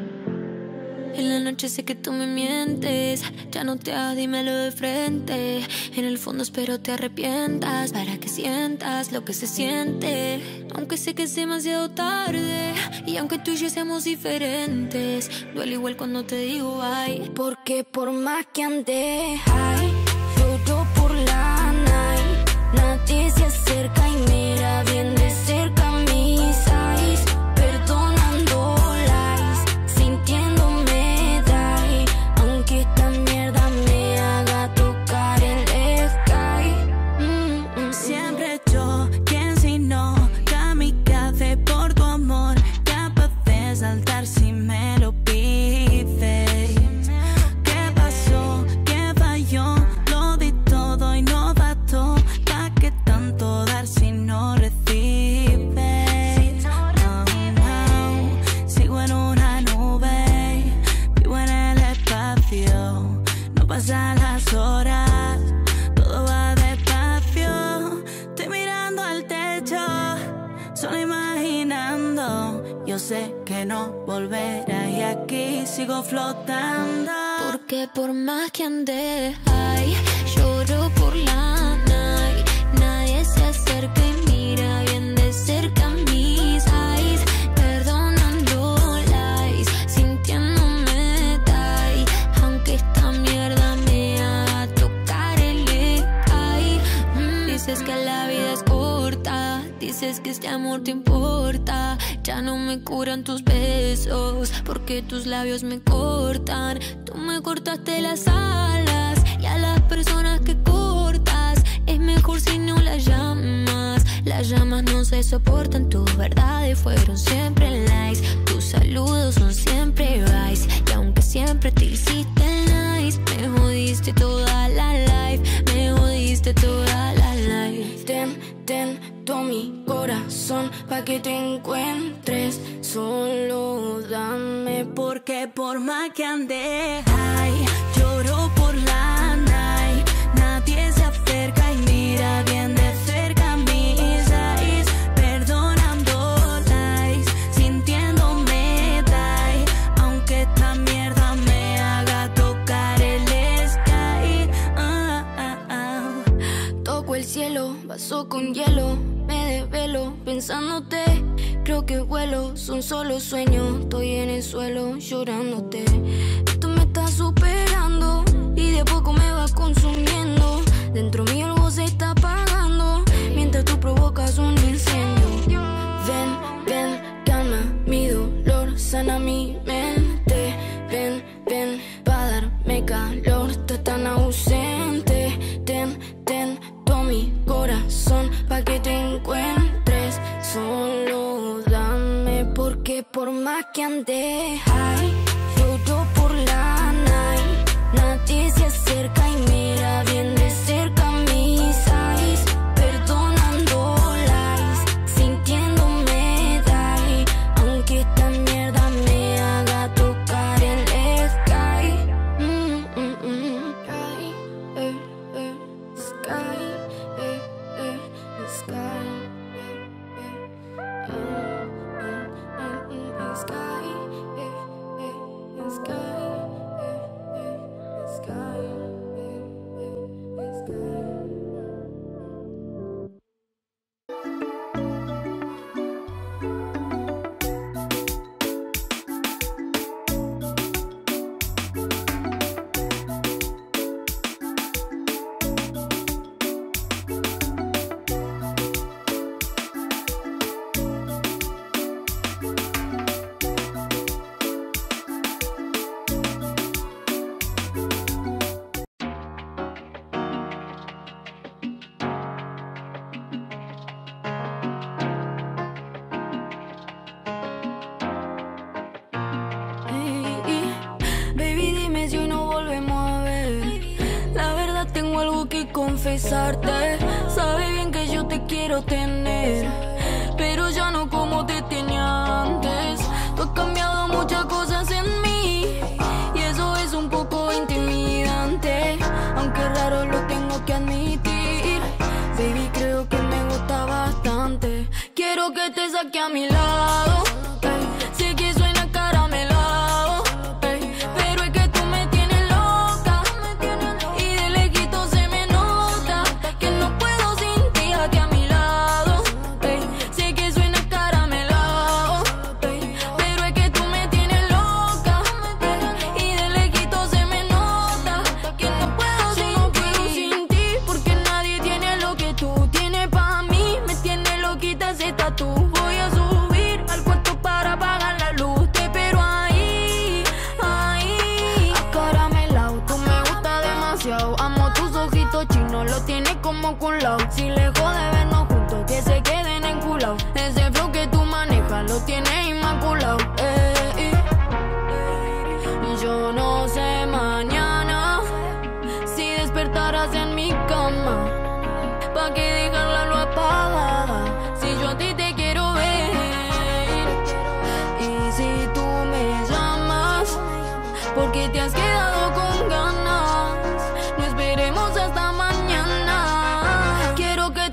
En la noche sé que tú me mientes. Ya no te hagas, dímelo de frente. En el fondo espero te arrepientas, para que sientas lo que se siente. Aunque sé que es demasiado tarde, y aunque tú y yo seamos diferentes, duele igual cuando te digo ay. Porque por más que ande high, lloro por la night. Nadie se acerca y mira bien de cerca mis eyes. Perdonando lies, sintiéndome die. Aunque esta mierda me haga tocar el sky. Mm, mm, Siempre yo, quien si no, kamikaze por tu amor, capaz de saltar si me lo pides. ¿Qué pasó? ¿Qué falló? Lo di todo y no bastó. ¿Pa' qué tanto dar si no recibes? No, no, sigo en una nube, vivo en el espacio. No pasan las horas, todo va despacio. Estoy mirando al techo, solo imaginando. Yo sé que no volverás y aquí sigo flotando. Porque por más que ande ay, lloro por la night. Nadie se acerca y mira bien de cerca mis eyes. Perdonando lies, sintiéndome die. Aunque esta mierda me haga tocar el sky. Mm, Dices que la vida es corta, dices que este amor te importa. Ya no me curan tus besos, porque tus labios me cortan. Tú me cortaste las alas, y a las personas que cortas es mejor si no las llamas. La Las llamas no se soportan, tus verdades fueron siempre lies. Tus saludos son siempre vice. Y aunque siempre te hiciste nice, me jodiste toda la life. Me jodiste toda la life. Ten, ten todo mi corazón pa' que te encuentres. Solo dame, porque por más que ande high, lloro por la night. Nadie se acerca y mira bien de cerca mis eyes. Perdonando likes, sintiéndome die. Aunque esta mierda me haga tocar el sky. Ah, ah, ah. Toco el cielo, vaso con hielo. Me desvelo pensándote. Creo que vuelo, son solo sueños. Estoy en el suelo llorándote. Esto me está superando y de poco me va consumiendo. Dentro mío algo se está apagando mientras tú provocas un incendio. Ven, ven, calma mi dolor, sana mi mente. Ven, ven, pa' darme calor, estás tan ausente. Ten, ten todo mi corazón pa' que te encuentres. Solo dame, porque por más que ande high, lloro por la night. Nadie se acerca y mira bien de cerca mis eyes. Perdonando lies, sintiéndome die. Aunque esta mierda me haga tocar el sky. Mm, mm, mm. Sky, eh, eh, sky, eh, eh, sky. Sky, eh, eh, sky, eh, eh, sky, eh, eh, sky. Confesarte, sabes bien que yo te quiero tener, pero ya no como te tenía antes. Tú has cambiado muchas cosas en mí y eso es un poco intimidante, aunque raro lo tengo que admitir. Baby, creo que me gusta bastante. Quiero que te saque a mi lado. Ey, sé que suena caramelado, ey, pero es que tú me tienes loca y de lejito se me nota que no puedo sin ti aquí a mi lado. Ey, sé que suena caramelado, ey, pero es que tú me tienes loca, ey, y de lejito se me nota que no puedo sin, no puedo sin ti, porque nadie tiene lo que tú tienes pa' mí. Me tienes loquita ese tatu. Voy a subir al cuarto para apagar la luz. Te espero ahí, ahí. Acaramelao, tú me gusta demasiado. Amo tus ojitos chinos, los tienes como culao. Si lejos de vernos juntos, que se queden enculados. Ese flow que tú manejas, lo tienes inmaculado. Eh, eh. Yo no sé mañana si despertarás en mi cama, pa' que dejarla lo apagada. Si yo a ti te quiero ver, y si tú me llamas, porque te has quedado con ganas, no esperemos hasta mañana. Quiero que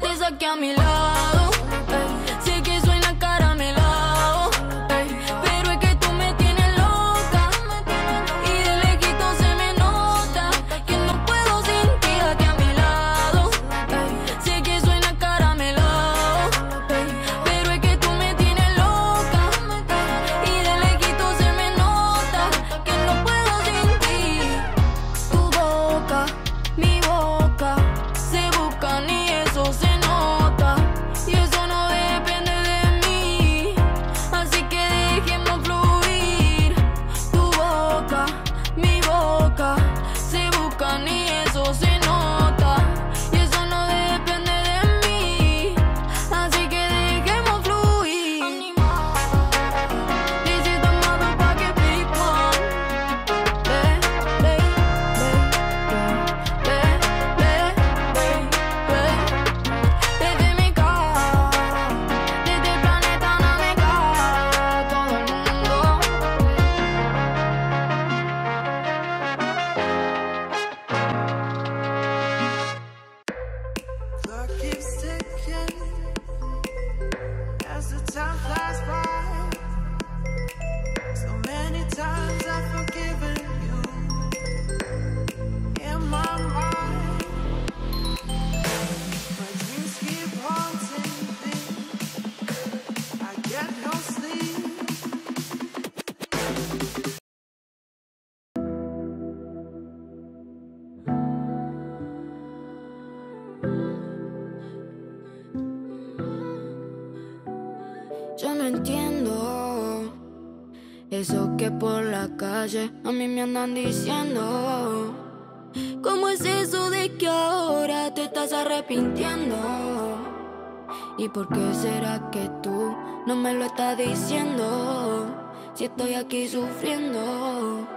entiendo eso que por la calle a mí me andan diciendo. ¿Cómo es eso de que ahora te estás arrepintiendo? ¿Y por qué será que tú no me lo estás diciendo? Si estoy aquí sufriendo.